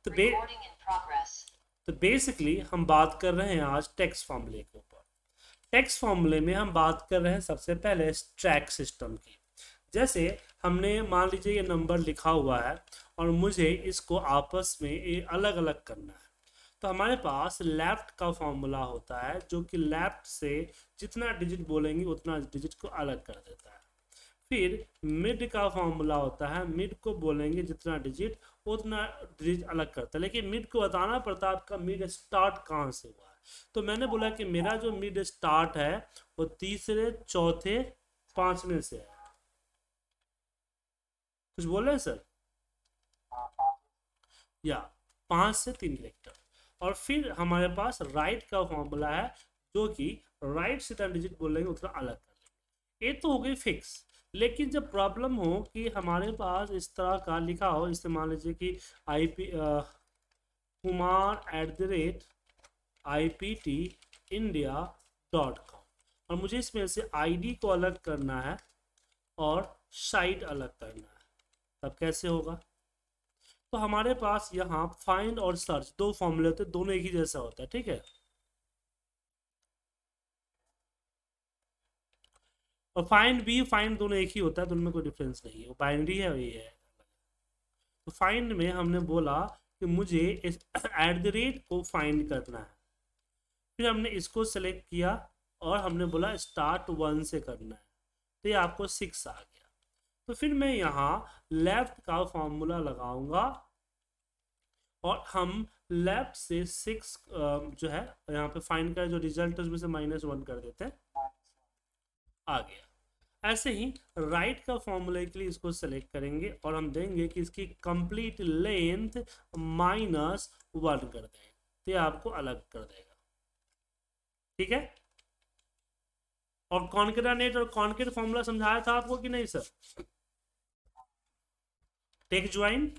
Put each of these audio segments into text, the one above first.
तो तो बेसिकली हम बात कर रहे हैं आज टेक्स्ट फॉर्मूले के ऊपर। टेक्स्ट फॉर्मूले में हम बात कर रहे हैं सबसे पहले स्टैक सिस्टम की। जैसे हमने मान लीजिए ये नंबर लिखा हुआ है और मुझे इसको आपस में अलग अलग करना है, तो हमारे पास लेफ्ट का फॉर्मूला होता है जो कि लेफ्ट से जितना डिजिट बोलेंगे उतना डिजिट को अलग कर देता है। फिर मिड का फॉर्मूला होता है, मिड को बोलेंगे जितना डिजिट उतना डिजिट अलग करता है, लेकिन मिड को बताना पड़ता है आपका मिड स्टार्ट कहाँ से हुआ है। तो मैंने बोला कि मेरा जो मिड स्टार्ट है वो तीसरे चौथे पांचवें से है। कुछ बोल रहे हैं सर? या 5 से 3 कैरेक्टर। और फिर हमारे पास राइट का फॉर्मूला है जो कि राइट से 10 डिजिट बोलेंगे उतना अलग कर लेंगे। ये तो हो गई फिक्स। लेकिन जब प्रॉब्लम हो कि हमारे पास इस तरह का लिखा हो, इससे मान लीजिए कि kumar@ipt.india.com और मुझे इसमें से आईडी को अलग करना है और साइट अलग करना है, तब कैसे होगा? तो हमारे पास यहाँ फाइंड और सर्च दो फॉर्मूले होते हैं, दोनों एक ही जैसा होता है, ठीक है। और फाइंड दोनों एक ही होता है, दोनों में कोई डिफरेंस नहीं है, वो बाइनरी है और ये है। तो फाइंड में हमने बोला कि मुझे इस @ को फाइंड करना है, फिर हमने इसको सेलेक्ट किया और हमने बोला स्टार्ट 1 से करना है, तो ये आपको 6 आ गया। तो फिर मैं यहाँ लेफ्ट का फॉर्मूला लगाऊंगा और हम लेफ्ट से 6 जो है यहाँ पे फाइंड का जो रिजल्ट है उसमें से -1 कर देते हैं, आ गया। ऐसे ही राइट का फॉर्मूले के लिए इसको सेलेक्ट करेंगे और हम देंगे कि इसकी कंप्लीट लेंथ -1 कर दें, तो ये आपको अलग कर देगा, ठीक है। और कॉन्केटेनेट और कॉन्केट फॉर्मूला समझाया था आपको कि नहीं सर? Take join.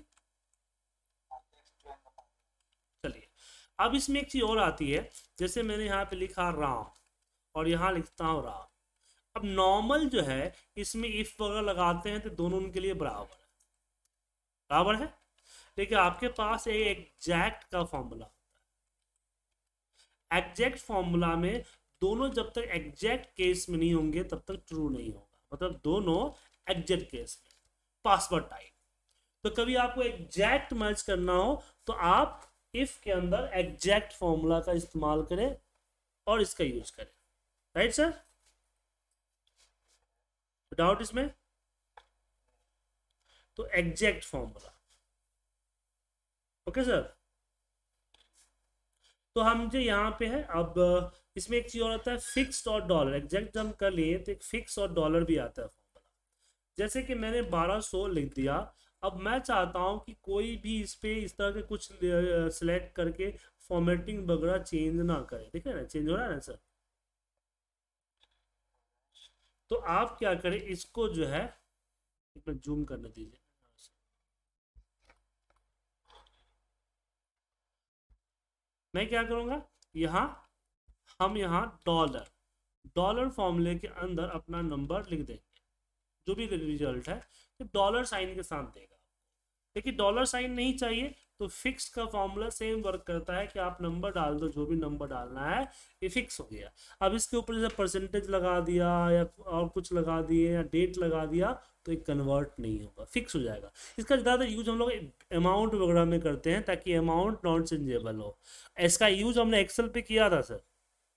चलिए अब इसमें एक चीज और आती है, जैसे मैंने यहाँ पे लिखा राम और यहाँ लिखता हूँ राम। अब नॉर्मल जो है इसमें इफ वगैरह लगाते हैं तो दोनों उनके लिए बराबर है, लेकिन आपके पास एक एग्जैक्ट का फॉर्मूला होता है। एग्जैक्ट फॉर्मूला में दोनों जब तक एग्जैक्ट केस में नहीं होंगे तब तक ट्रू नहीं होगा, मतलब दोनों एग्जैक्ट केस में पासवर्ड टाइप। तो कभी आपको एग्जैक्ट मैच करना हो तो आप इफ के अंदर एग्जैक्ट फॉर्मूला का इस्तेमाल करें और इसका यूज करें, राइट सर? डाउट इसमें? तो एग्जैक्ट फॉर्मूला, ओके सर। तो हम जो यहाँ पे है, अब इसमें एक चीज और आता है फिक्स्ड और डॉलर। एग्जैक्ट जब हम कर लिए तो एक फिक्स और डॉलर भी आता है फॉर्मूला। जैसे कि मैंने 1200 लिख दिया, अब मैं चाहता हूँ कि कोई भी इस पे इस तरह के कुछ सिलेक्ट करके फॉर्मेटिंग वगैरह चेंज ना करे, ठीक है ना, चेंज हो रहा है ना सर? तो आप क्या करें, इसको जो है जूम करने दीजिए। मैं क्या करूंगा, यहाँ हम यहाँ डॉलर फॉर्मूले के अंदर अपना नंबर लिख देंगे, जो भी रिजल्ट है तो डॉलर साइन के साथ देगा। लेकिन डॉलर साइन नहीं चाहिए तो फिक्स का फॉर्मूला सेम वर्क करता है कि आप नंबर डाल दो, जो भी नंबर डालना है ये फिक्स हो गया। अब इसके ऊपर जैसे परसेंटेज लगा दिया या और कुछ लगा दिए या डेट लगा दिया तो ये कन्वर्ट नहीं होगा, फिक्स हो जाएगा। इसका ज़्यादा यूज हम लोग अमाउंट वगैरह में करते हैं ताकि अमाउंट नॉन चेंजेबल हो। इसका यूज हमने एक्सेल पे किया था सर।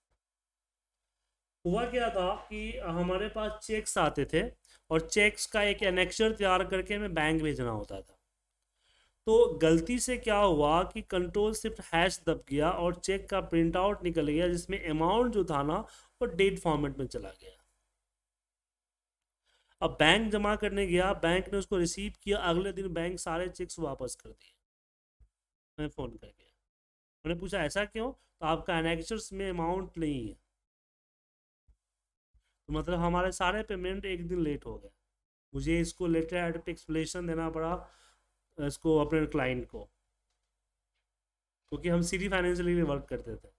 हुआ क्या था कि हमारे पास चेक्स आते थे और चेक्स का एक एनेक्चर तैयार करके हमें बैंक भेजना होता था। तो गलती से क्या हुआ कि कंट्रोल शिफ्ट हैश दब गया और चेक का प्रिंट आउट निकल गया जिसमें अमाउंट जो था ना वो डेट फॉर्मेट में चला गया। अब बैंक जमा करने गया, बैंक ने उसको रिसीव किया, अगले दिन बैंक सारे चेक्स वापस कर दिए। मैं फ़ोन करके मैंने पूछा ऐसा क्यों, तो आपका एनेक्चर्स में अमाउंट नहीं है। तो मतलब हमारे सारे पेमेंट एक दिन लेट हो गए। मुझे इसको लेटर एड पे एक्सप्लेनेशन देना पड़ा इसको अपने क्लाइंट को, क्योंकि हम सिटी फाइनेंशियली में वर्क करते थे।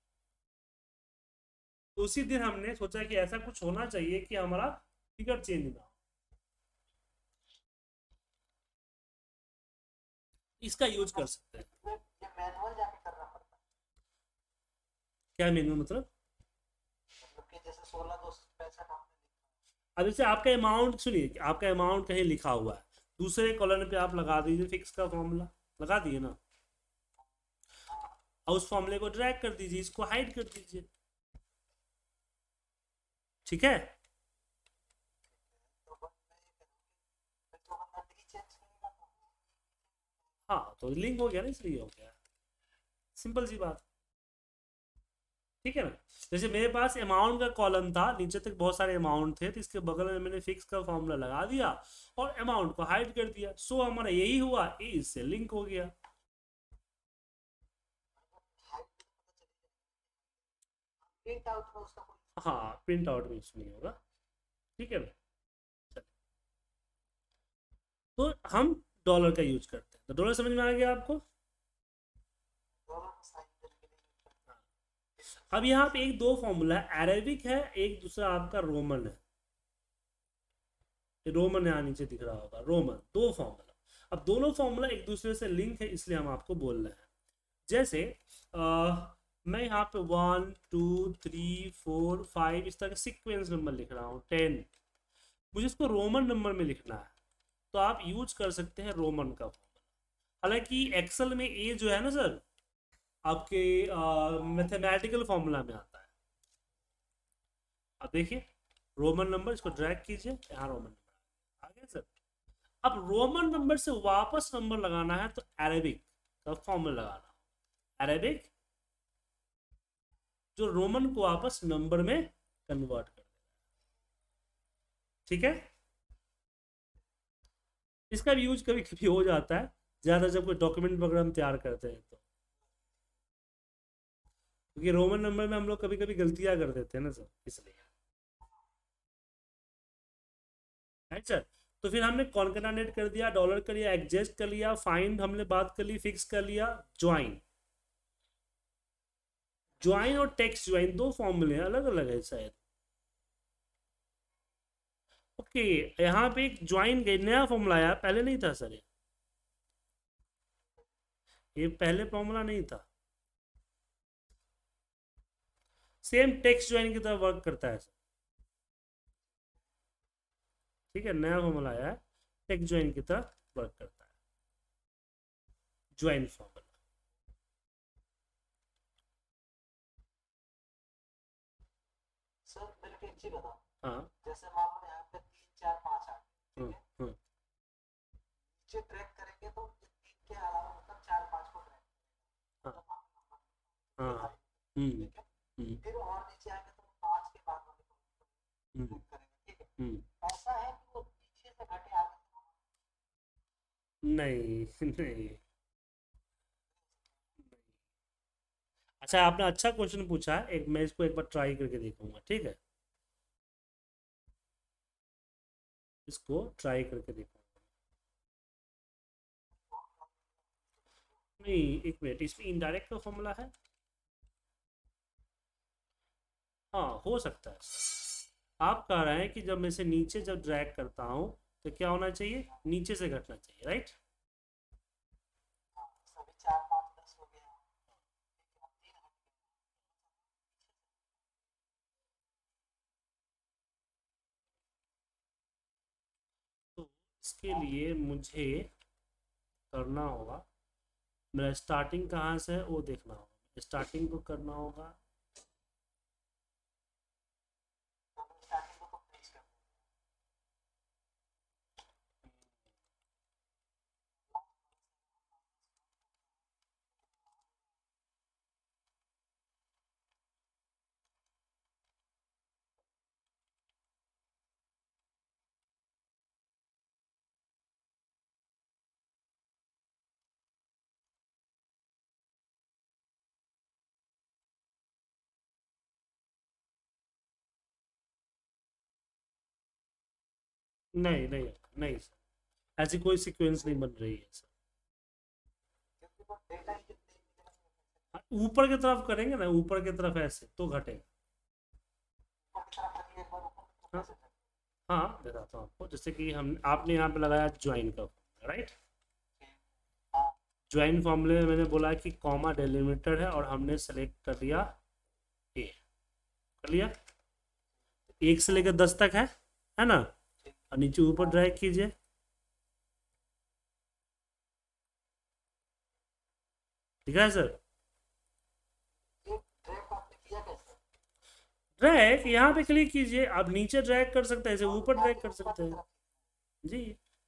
तो उसी दिन हमने सोचा कि ऐसा कुछ होना चाहिए कि हमारा फिगर चेंज ना हो। इसका यूज कर सकते हैं। ये मैनुअल जाके करना पड़ता है क्या मेनू मतलब? मतलब कि जैसे 16,265 आपने अब जैसे आपका अमाउंट सुनिए, आपका अमाउंट कहीं लिखा हुआ है, दूसरे कॉलम पे आप लगा दीजिए फिक्स का फॉर्मूला, लगा दिए ना, और उस फॉर्मूले को ड्रैग कर दीजिए, इसको हाइड कर दीजिए, ठीक है। तो बस मैं ये करूँ कि फिर जो बंदा डी चेंज करेगा तो हाँ तो लिंक हो गया ना, इसलिए हो गया, सिंपल सी बात, ठीक है ना। जैसे मेरे पास अमाउंट का कॉलम था, नीचे तक बहुत सारे अमाउंट थे, तो इसके बगल में मैंने फिक्स का फॉर्मूला लगा दिया और अमाउंट को हाइड कर दिया, सो हमारा यही हुआ, ए इससे लिंक हो गया। हाइट भी पता चली जाएगी प्रिंट आउट में उसका कोई हाँ प्रिंट आउट में इशू नहीं होगा, ठीक है ना। चलिए, तो हम डॉलर का यूज करते हैं, तो डॉलर समझ में आ गया आपको। डॉलर में साइन करके नहीं करता हाँ। अब यहाँ पे एक दो फॉर्मूला है, अरेबिक है, एक दूसरा आपका रोमन है, रोमन यहाँ नीचे दिख रहा होगा, रोमन, दो फॉर्मूला। अब दोनों फॉर्मूला एक दूसरे से लिंक है, इसलिए हम आपको बोल रहे हैं। जैसे मैं यहाँ पे 1 2 3 4 5 इस तरह का सीक्वेंस नंबर लिख रहा हूँ, 10, मुझे इसको रोमन नंबर में लिखना है, तो आप यूज कर सकते हैं रोमन का फॉर्मूला। हालांकि एक्सेल में ये जो है ना सर, आपके मैथमेटिकल फॉर्मूला में आता है। अब देखिए रोमन नंबर, इसको ड्रैग कीजिए, यहाँ रोमन नंबर आ गया सर। अब रोमन नंबर से वापस नंबर लगाना है तो अरेबिक का फॉर्मूला लगाना, अरेबिक जो रोमन को वापस नंबर में कन्वर्ट कर देगा, ठीक है। इसका भी यूज कभी कभी हो जाता है, ज़्यादा जब कोई डॉक्यूमेंट वगैरह हम तैयार करते हैं तो, क्योंकि रोमन नंबर में हम लोग कभी कभी गलतियां कर देते हैं ना सर, इसलिए, राइट सर। तो फिर हमने कॉन्केटेनेट कर दिया, डॉलर कर लिया, एडजस्ट कर लिया, फाइंड हमने बात कर ली, फिक्स कर लिया, ज्वाइन, ज्वाइन और टेक्स्ट ज्वाइन दो फॉर्मूले हैं, अलग अलग है शायद। ओके, यहाँ पे एक ज्वाइन का नया फॉर्मूला आया, पहले नहीं था सर, ये पहले फॉर्मूला नहीं था, सेम टेक्स्ट ज्वाइन की तरह वर्क करता है सर, ठीक है, नया फॉर्मूला आया है, टेक्स्ट ज्वाइन की तरह वर्क करता है, ज्वाइन फॉर्मूला। सर मेरे को एक चीज बताओ हाँ। जैसे मान लो यहाँ पे 3 4 5 आ गए ठीक हम्म, है हम्म, नीचे ट्रैक करेंगे तो ये 3 के अलावा मतलब 4 5 को ट्रैक हाँ मतलब आप नंबर हाँ, हम्म, ठीक है हम्म, फिर और नीचे आएंगे तो 5 के बाद वाले को हम्म, ट्रैक करेंगे ठीक हम्म, है ऐसा है कि वो पीछे से घटे आगे नहीं नहीं, अच्छा आपने अच्छा क्वेश्चन पूछा है, एक मैं इसको एक बार ट्राई करके देखूंगा, ठीक है, इसको ट्राई करके देखूंगा। नहीं एक मिनट, इसमें इनडायरेक्ट का फॉर्मूला है, हाँ हो सकता है। आप कह रहे हैं कि जब मैं इसे नीचे जब ड्रैग करता हूँ तो क्या होना चाहिए, नीचे से घटना चाहिए, राइट। सभी 4 5 10 हो गया ठीक है 3 हट गए तो इसके लिए मुझे करना होगा, मेरा स्टार्टिंग कहाँ से है वो देखना होगा, स्टार्टिंग को करना होगा, तो हमने स्टार्टिंग को तो फिनिश कर नहीं नहीं नहीं सर, ऐसी कोई सीक्वेंस नहीं बन रही है सर। क्योंकि वो डेटा इंजन नहीं मिलेगा हाँ, ऊपर की तरफ करेंगे ना, ऊपर की तरफ ऐसे तो घटेगा। ऊपर की तरफ करिए एक बार ऊपर की तरफ हाँ कैसे करें हाँ बताता हूँ आपको, जैसे कि हम आपने यहाँ पे लगाया ज्वाइन का, राइट, ज्वाइन फॉर्मूले में मैंने बोला कि कॉमा डेलिमिटर है और हमने सेलेक्ट कर लिया ए, कर लिया, 1 से लेकर 10 तक है ना, और नीचे ऊपर ड्रैग कीजिए, ठीक है सर। ये ट्रैक आपने किया कैसे? ड्रैग यहाँ पे क्लिक कीजिए, आप नीचे ड्रैग कर सकते हैं, ऐसे ऊपर ड्रैग कर सकते हैं जी।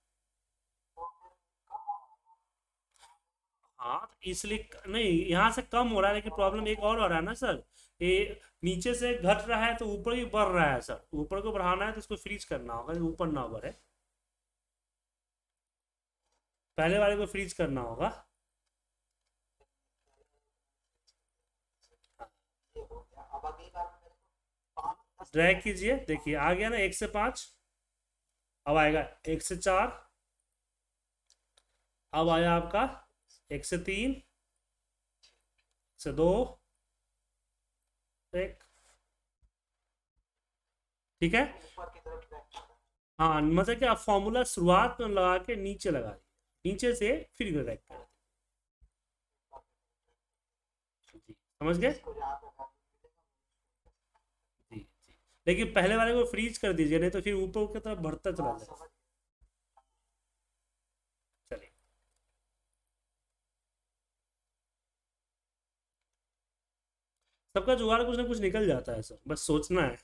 हाँ तो इसलिए नहीं, यहाँ से कम हो रहा है, लेकिन प्रॉब्लम एक और हो रहा है ना सर, ये नीचे से घट रहा है तो ऊपर ही बढ़ रहा है सर, ऊपर को बढ़ाना है तो इसको फ्रीज करना होगा, ऊपर ना बढ़े, पहले वाले को फ्रीज करना होगा। ये हो गया। अब अगली बार मेरे को 5 10 ड्रैग कीजिए, देखिए आ गया ना 1 से 5, अब आएगा 1 से 4, अब आया आपका 1 से 3, 1 से 2, 1, ठीक है। ऊपर की तरफ ट्रैक कर रहा हाँ मतलब कि आप फॉर्मूला शुरुआत में लगा के नीचे लगा दीजिए, नीचे से फिर ड्रैग कर दीजिए, समझ है। गए इसको जहाँ पे value जी जी। लेकिन पहले वाले को फ्रीज कर दीजिए, नहीं तो फिर ऊपर की तरफ बढ़ता मिलेगा, चला हाँ, जाएगा। समझ चलिए, सबका जुगाड़ कुछ ना कुछ निकल जाता है सर, बस सोचना है।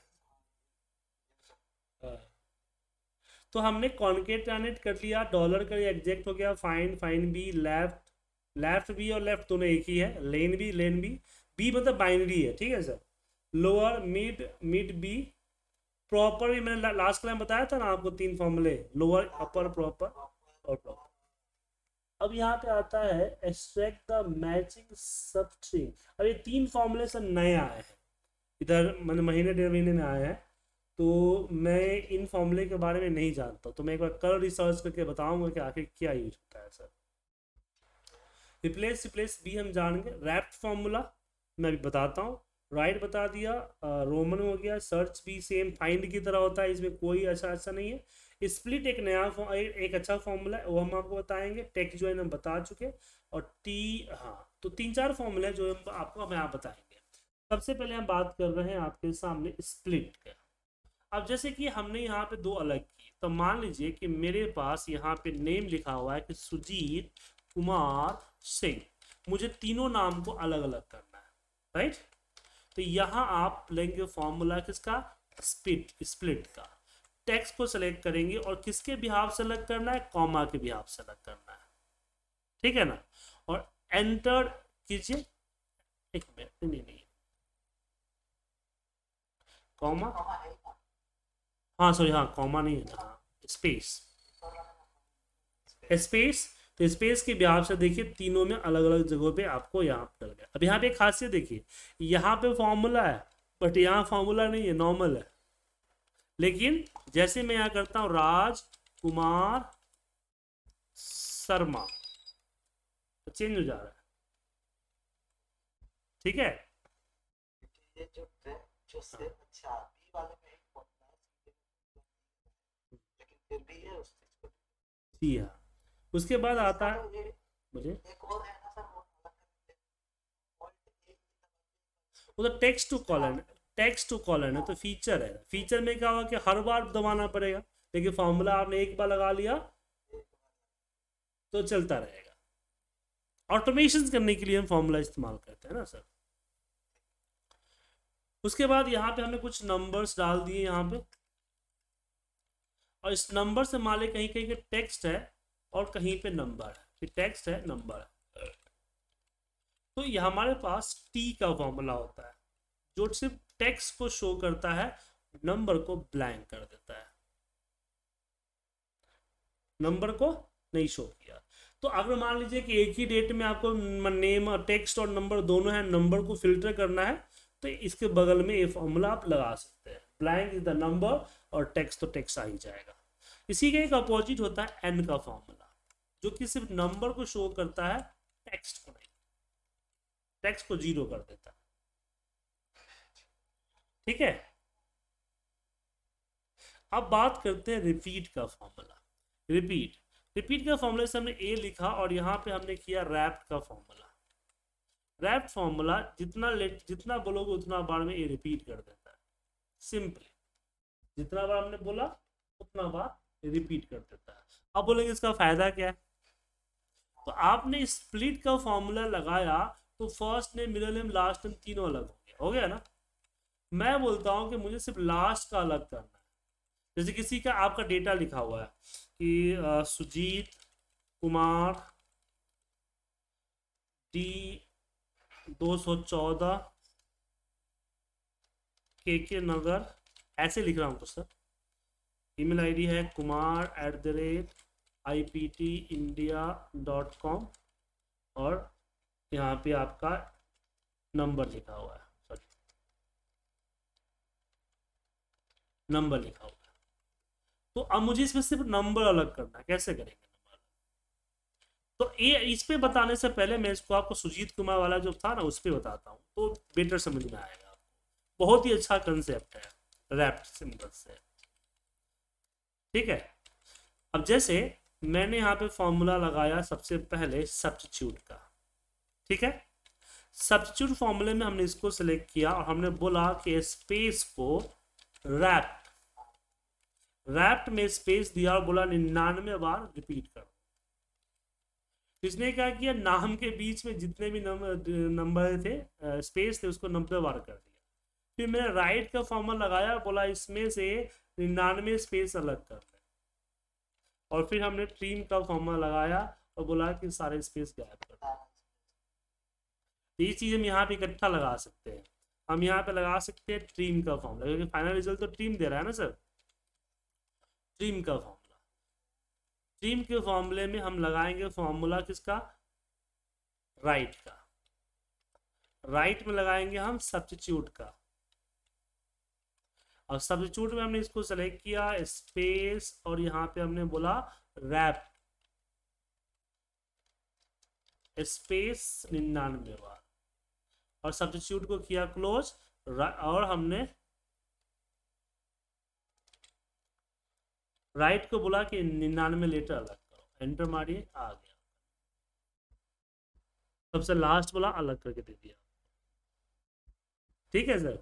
हाँ। तो हमने कॉन्केटेनेट कर लिया, डॉलर का एग्जैक्ट हो गया, find find B, left left B और लेफ्ट दोनों एक ही है, लेन बी, बी मतलब बाइनरी है, ठीक है sir. Lower mid mid B, proper भी मैंने लास्ट क्लास में बताया था ना आपको 3 फॉर्मूले, लोअर अपर प्रॉपर और प्रॉपर। अब यहाँ पे आता है एक्सट्रैक्ट द मैचिंग सबस्ट्रिंग। अब ये 3 फॉर्मूले सब नए आए हैं इधर, मतलब महीने 1.5 महीने में आए हैं, तो मैं इन फॉर्मूले के बारे में नहीं जानता, तो मैं एक बार कल रिसर्च करके बताऊंगा कि आखिर क्या यूज होता है सर। रिप्लेस रिप्लेस बी हम जानेंगे, रैप्ट फॉर्मूला मैं अभी बताता हूँ, राइट बता दिया, रोमन हो गया, सर्च भी सेम फाइंड की तरह होता है, इसमें कोई अच्छा नहीं है। स्प्लिट एक नया एक अच्छा फॉर्मूला है, वो हम आपको बताएंगे, टेक्स्ट जो है हम बता चुके, और टी, हाँ तो 3-4 फॉर्मूले जो आपको हम यहाँ बताएंगे। सबसे पहले हम बात कर रहे हैं आपके सामने स्प्लिट का। अब जैसे कि हमने यहाँ पे 2 अलग की, तो मान लीजिए कि मेरे पास यहाँ पे नेम लिखा हुआ है कि सुजीत कुमार सिंह, मुझे तीनों नाम को अलग अलग करना है, राइट। तो यहाँ आप लेंगे फॉर्मूला किसका, स्प्लिट का, टेक्स्ट को सेलेक्ट करेंगे और किसके बिहाफ से अलग करना है, कॉमा के बिहाफ से अलग करना है, ठीक है ना। और एंटर कीजिए, एक मिनट, नहीं कॉमा, कॉमा है ही ना। हाँ सॉरी, हाँ कॉमा नहीं है ना, हाँ स्पेस, स्पेस। तो स्पेस के बिहाफ से देखिए तीनों में अलग अलग जगहों पे आपको यहाँ पे डल गया। अब यहाँ पे एक खासियत देखिए, यहाँ पे फॉर्मूला है बट यहाँ फॉर्मूला नहीं है, नॉर्मल है, लेकिन जैसे मैं यहाँ करता हूँ राज कुमार शर्मा, तो चेंज हो जा रहा है, ठीक है। ये जो ट्रैक जो से अच्छा बी वाले में एक फॉर्मूला है, लेकिन फिर भी ये उस चीज को जी हाँ, उसके बाद आता इसका है, तो ये मुझे एक और है ना सर, वो अलग करके ऑल्ट ए वो तो text to colon, text to colon है, तो फीचर है, फीचर में क्या होगा कि हर बार दबाना पड़ेगा, लेकिन फॉर्मूला आपने एक बार लगा लिया तो चलता रहेगा। ऑटोमेशन करने के लिए हम फॉर्मूला इस्तेमाल करते हैं ना सर। उसके बाद यहाँ पे हमने कुछ नंबर्स डाल दिए यहाँ पे, और इस नंबर से मान लें कहीं कहीं के टेक्स्ट है और कहीं पे नंबर है, फिर टेक्स्ट है नंबर है, तो ये हमारे पास टी का फॉर्मूला होता है जो सिर्फ टेक्स्ट को शो करता है, नंबर को ब्लैंक कर देता है, नंबर को नहीं शो किया। तो अगर मान लीजिए कि एक ही डेट में आपको नेम और टेक्स्ट और नंबर दोनों है, नंबर को फिल्टर करना है, तो इसके बगल में ये फॉर्मूला आप लगा सकते हैं, ब्लैंक इज द नंबर और टेक्स्ट तो टेक्स्ट आ ही जाएगा। इसी का एक अपोजिट होता है एन का फॉर्मूला, जो कि सिर्फ नंबर को शो करता है, टेक्स्ट को नहीं, टेक्स्ट को 0 कर देता है, ठीक है। अब बात करते हैं रिपीट का फॉर्मूला। रिपीट, रिपीट का फॉर्मूला से हमने ए लिखा और यहाँ पे हमने किया रैप्ट का फॉर्मूला। रैप्ट फॉर्मूला जितना बोलोगे उतना बार में ए रिपीट कर देता है, सिंपली जितना बार हमने बोला उतना बार रिपीट कर देता है। अब बोलेंगे इसका फायदा क्या है, तो आपने स्प्लिट का फॉर्मूला लगाया तो first name, middle name, last name तीनों अलग हो गया ना। मैं बोलता हूं कि मुझे सिर्फ लास्ट का अलग करना है। जैसे किसी का आपका डेटा लिखा हुआ है कि सुजीत कुमार डी 214 के नगर, ऐसे लिख रहा हूं तो सर ईमेल आईडी है kumar@iptindia.com और यहाँ पे आपका नंबर लिखा हुआ है, सॉरी नंबर लिखा हुआ है। तो अब मुझे इसमें सिर्फ नंबर अलग करना है, कैसे करेंगे नंबर? तो ये इस पे बताने से पहले मैं इसको आपको सुजीत कुमार वाला जो था ना उस पे बताता हूँ तो बेटर समझ में आएगा आपको। बहुत ही अच्छा कंसेप्ट है रैप्ट सिंबल से, ठीक है। अब जैसे मैंने यहाँ पे फॉर्मूला लगाया सबसे पहले सब्स्टिट्यूट का, ठीक है। सब्स्टिट्यूट फॉर्मूले में हमने इसको सिलेक्ट किया और हमने बोला कि स्पेस को रैप्ट में स्पेस दिया और बोला 99 बार रिपीट करो। इसने क्या किया, नाम के बीच में जितने भी नंबर थे स्पेस थे उसको 90 बार कर दिया। फिर मैंने राइट का फॉर्मूला लगाया, बोला इसमें से 99 स्पेस अलग कर दे, और फिर हमने ट्रिम का फॉर्मूला लगाया और बोला कि सारे स्पेस गायब कर दो। ये चीज हम यहाँ पे इकट्ठा लगा सकते हैं। हम यहाँ पे लगा सकते हैं ट्रिम का फॉर्मूला, क्योंकि फाइनल रिजल्ट तो ट्रिम दे रहा है ना सर। ट्रिम का फॉर्मूला, ट्रिम के फॉर्मूले में हम लगाएंगे फॉर्मूला किसका, राइट का। राइट में लगाएंगे हम सब्स्टिट्यूट का, और सब्स्टिट्यूट में हमने इसको सेलेक्ट किया स्पेस और यहाँ पे हमने बोला रैप स्पेस 99 बार, और सब्स्टिट्यूट को किया क्लोज, और हमने राइट को बोला कि 99 लेटर अलग करो, एंटर मारिए, आ गया। सबसे लास्ट बोला अलग करके दे दिया, ठीक है सर।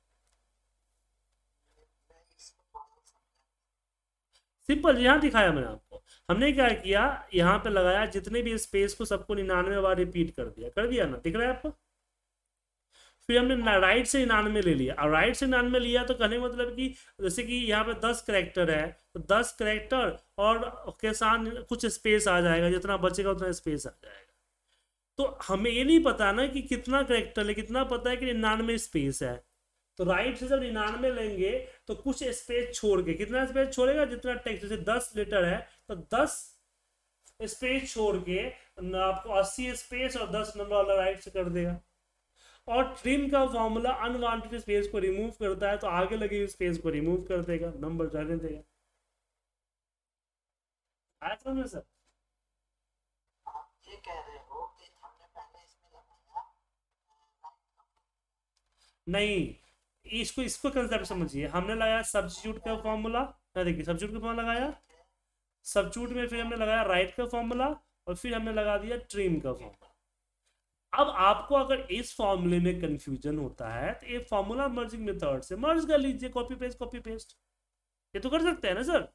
सिंपल यहाँ दिखाया मैंने आपको। हमने क्या किया, यहाँ पे लगाया जितने भी स्पेस को सबको 99 बार रिपीट कर दिया ना, दिख रहा है आपको। फिर हमने राइट से 99 ले लिया, और राइट से 99 लिया तो कहने मतलब कि जैसे कि यहाँ पे 10 करेक्टर है तो 10 करेक्टर और के साथ कुछ स्पेस आ जाएगा, जितना बचेगा उतना स्पेस आ जाएगा। तो हमें ये नहीं पता ना कि कितना करेक्टर है, कितना पता है कि 99 स्पेस है। तो राइट से जब 99 लेंगे तो कुछ स्पेस छोड़ के, कितना स्पेस छोड़ेगा, जितना टेक्स्ट, जैसे 10 लेटर है तो 10 स्पेस छोड़ के आपको 80 स्पेस और 10 नंबर वाला राइट से कर देगा। और ट्रिम का फॉर्मूला अनवांटेड स्पेस को रिमूव करता है, तो आगे लगी हुई स्पेस को रिमूव कर देगा, नंबर रहने देगा। आया समझ में सर? आप ये कह रहे हो कि हमने पहले इसमें लगाया नहीं, इसको कंसेप्ट समझिए। हमने लगाया सब्स्टिट्यूट का फॉर्मूला, देखिए सब्स्टिट्यूट का फॉर्मूला लगाया, सब्स्टिट्यूट में फिर हमने लगाया राइट का फॉर्मूला, और फिर हमने लगा दिया ट्रिम का फॉर्मूला। अब आपको अगर इस फॉर्मूले में कंफ्यूजन होता है तो ये फॉर्मूला मर्जिंग मेथड से मर्ज कर लीजिए, कॉपी पेस्ट, ये तो कर सकते हैं ना सर।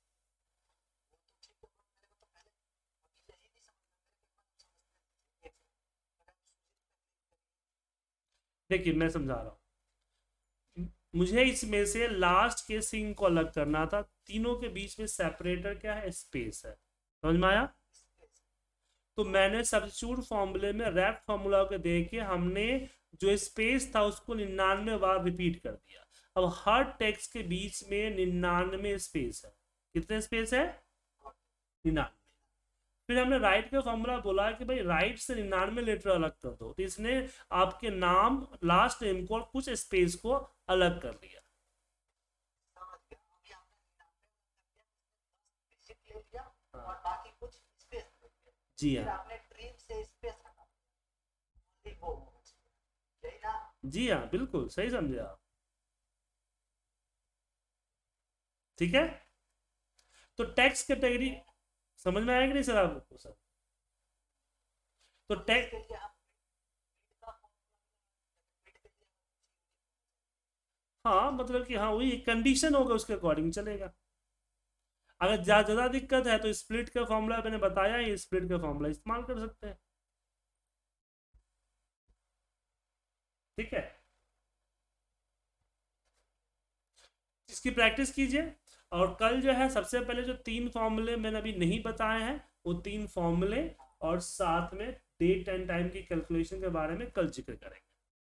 देखिए मैं समझा रहा हूं, मुझे इसमें से लास्ट के सिंग को अलग करना था, तीनों के बीच में सेपरेटर क्या है, स्पेस है, समझ में आया। तो मैंने सब्स्टिट्यूट फॉर्मूले में रैप फॉर्मूला को देके हमने जो स्पेस था उसको 99 बार रिपीट कर दिया। अब हर टेक्स्ट के बीच में 99 स्पेस है, कितने स्पेस है, 99। फिर हमने राइट का फॉर्मूला बोला कि भाई राइट से 99 लेटर अलग कर दो, तो इसने आपके नाम, लास्ट नेम को और कुछ स्पेस को अलग कर लिया। और बाकी कुछ स्पेस जी हाँ, आपने ट्रिम से स्पेस हटा यही ना? जी हाँ, बिल्कुल सही समझे आप, ठीक है। तो टेक्स्ट कैटेगरी समझ में आया कि नहीं सर आपको सर? तो टेक इसके लिए हम हाँ मतलब कि हाँ वही कंडीशन होगा उसके अकॉर्डिंग चलेगा। अगर ज़्यादा दिक्कत है तो स्प्लिट का फॉर्मूला मैंने बताया ही, स्प्लिट का फॉर्मूला इस्तेमाल कर सकते हैं। ठीक है, इसकी प्रैक्टिस कीजिए। और कल जो है सबसे पहले जो 3 फॉर्मूले मैंने अभी नहीं बताए हैं वो 3 फॉर्मूले और साथ में डेट एंड टाइम की कैलकुलेशन के बारे में कल जिक्र करेंगे।